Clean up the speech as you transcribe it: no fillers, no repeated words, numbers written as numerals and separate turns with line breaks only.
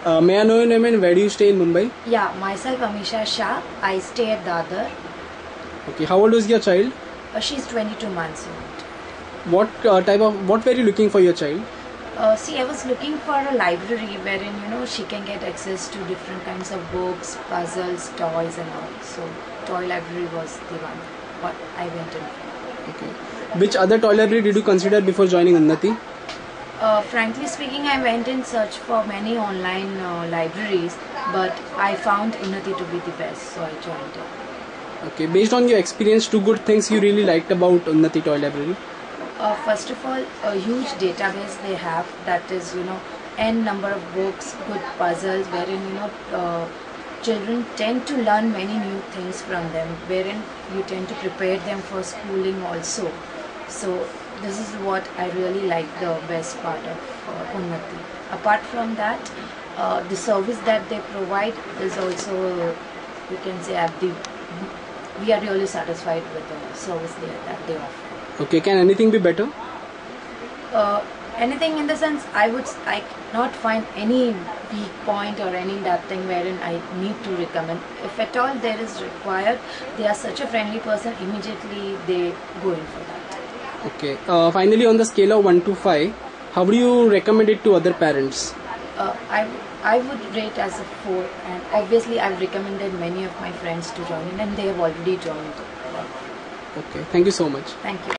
May I know your name and where do you stay in Mumbai?
Yeah, myself Amisha Shah. I stay at Dadar.
Okay, how old is your child?
She's 22 months old.
What were you looking for your child?
See, I was looking for a library wherein she can get access to different kinds of books, puzzles, toys, and all. So, toy library was the one what I went in for.
Okay. Which other toy library did you consider before joining Unnati?
Frankly speaking, I went in search for many online libraries, but I found Unnati to be the best, so I joined it.
Okay, based on your experience, two good things you really liked about Unnati Toy Library?
First of all, a huge database they have, that is, n number of books, good puzzles, wherein, children tend to learn many new things from them, wherein you tend to prepare them for schooling also. So, this is what I really like, the best part of Unnati. Apart from that, the service that they provide is also, you can say, we are really satisfied with the service that they offer.
Okay, can anything be better?
Anything in the sense, I cannot find any weak point or any that thing wherein I need to recommend. If at all there is required, they are such a friendly person, immediately they go in for that.
Okay, finally on the scale of 1 to 5, how do you recommend it to other parents?
I would rate as a 4, and obviously I've recommended many of my friends to join in and they have already joined.
Okay, thank you so much.
Thank you.